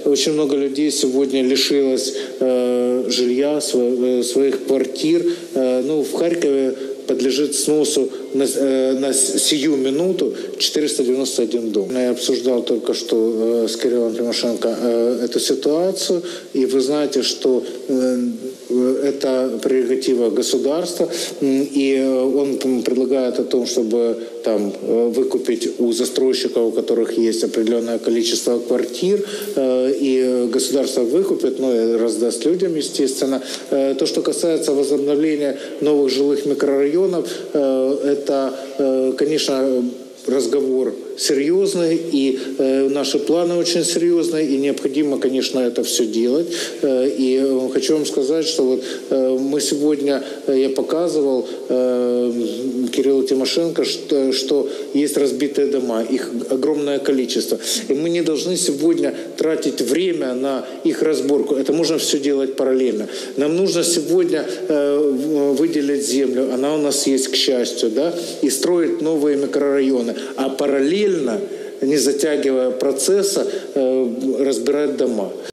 очень много людей сегодня лишилось жилья, своих квартир. Ну, в Харькове подлежит сносу на сию минуту 491 дом. Я обсуждал только что с Кириллом Тимошенко эту ситуацию, и вы знаете, что это прерогатива государства, и он предлагает о том, чтобы там выкупить у застройщиков, у которых есть определенное количество квартир, и государство выкупит, ну и раздаст людям, естественно. То, что касается возобновления новых жилых микрорайонов, это, конечно, разговор серьезный, и наши планы очень серьезные, и необходимо, конечно, это все делать. И хочу вам сказать, что вот мы сегодня, я показывал Кириллу Тимошенко, что есть разбитые дома, их огромное количество. И мы не должны сегодня тратить время на их разборку. Это можно все делать параллельно. Нам нужно сегодня выделить землю, она у нас есть, к счастью, да, и строить новые микрорайоны. А параллельно, не затягивая процесса, разбирать дома.